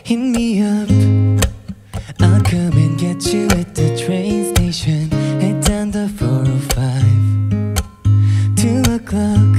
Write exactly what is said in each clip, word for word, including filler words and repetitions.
hit me up. I'll come and get you at the train station. Head down the four oh five. Two o'clock,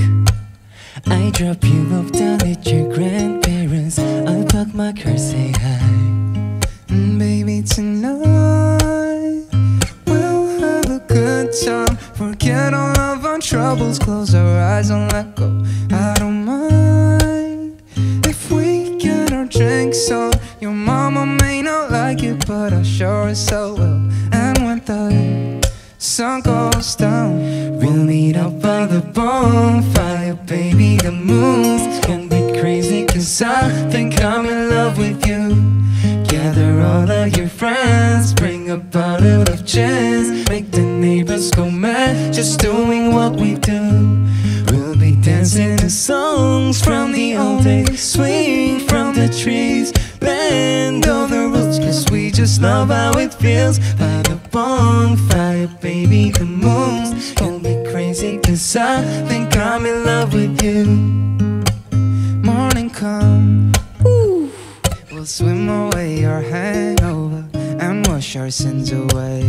I drop you off down at your grandparents'. I'll park my car, say hi. And baby, tonight we'll have a good time. Forget all of our troubles, close our eyes and let go. I don't mind if we get our drinks on. Your mama may not like it, but I sure as hell will. And when the sun goes down, we'll meet up by the bonfire. Baby, the moon's gonna be crazy, cause I think I'm in love with you. Gather all of your friends, bring a bottle of gin, make the neighbors go mad, just doing what we do. We'll be dancing to songs from the old days, swing from the trees, bend all the rules, cause we just love how it feels. By the bonfire, baby, the moon's gonna be crazy, cause I think I'm in love with you. Morning come, woo, we'll swim away our hangover and wash our sins away.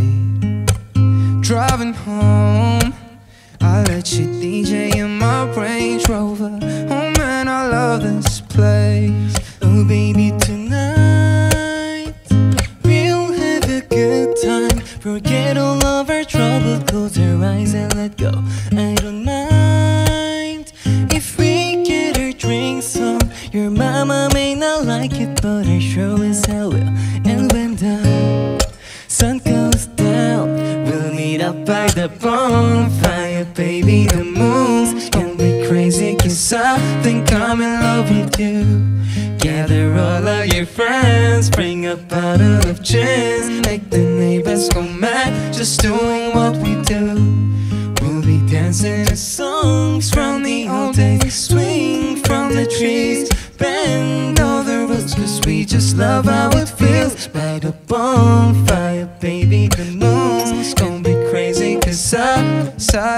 Driving home, I'll let you D J in my Range Rover. Oh man, I love this place. Oh baby, tonight we'll have a good time. Forget all of our trouble, close our eyes and let go. I don't mind if we get our drinks on. Your mama may not like it, but I sure as hell will. And when the sun goes down, we'll meet up by the bonfire. Baby, the moon's gonna be crazy, cause I think I'm in love with you. Gather all of your friends, bring a bottle of gin, make the neighbors go mad, just doing what we do. We'll be dancing to songs from the old days, swing from the trees, bend all the rules, cause we just love how it feels. By the bonfire, baby, the moon's gonna be crazy, cause I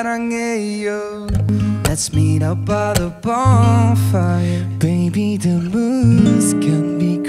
사랑해요. Let's meet up by the bonfire. Baby, the moon's gonna be